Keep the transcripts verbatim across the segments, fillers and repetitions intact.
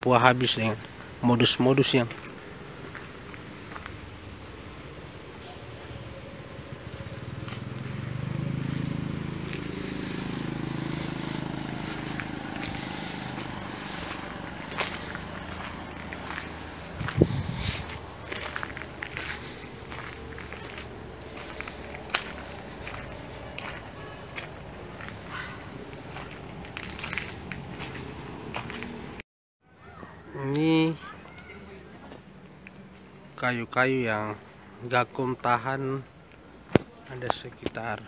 Papua habis dengan modus-modus yang ini kayu-kayu yang gakum tahan ada sekitar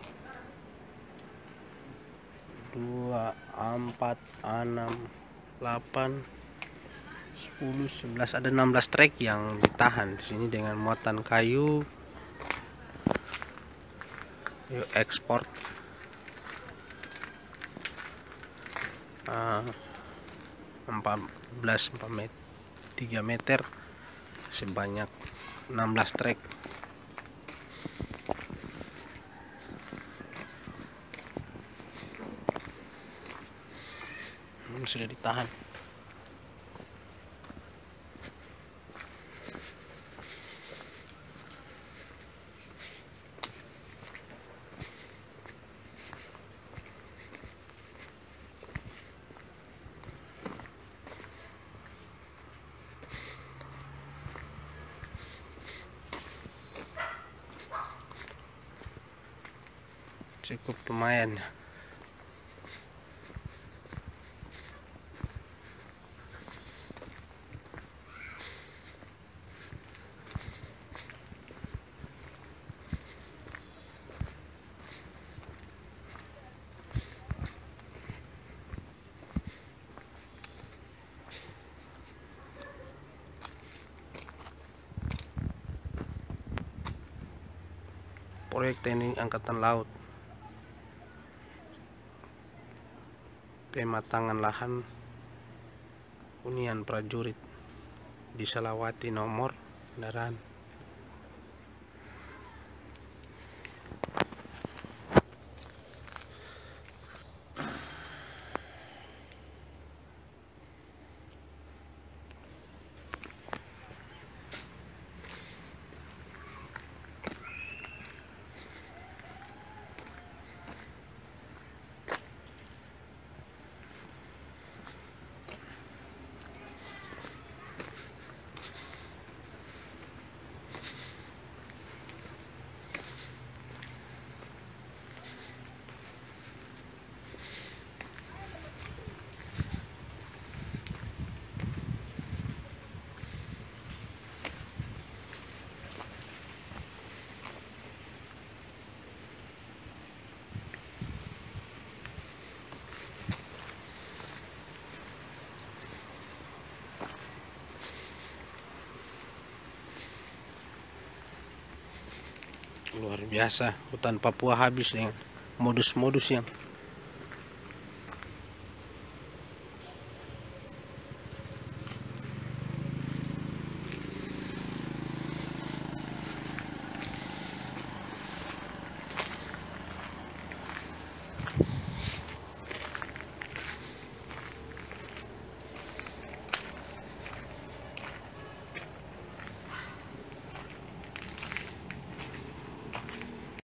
dua, empat, enam, delapan, sepuluh, sebelas, ada enam belas trek yang ditahan di sini dengan muatan kayu. Yuk ekspor uh, empat belas empat meter, tiga meter sebanyak enam belas trek. Ini sudah ditahan. Cukup lumayan. Proyek Teknik Angkatan Laut, pematangan lahan hunian prajurit di Salawati, nomor kendaraan luar biasa. Hutan Papua habis dengan modus-modus yang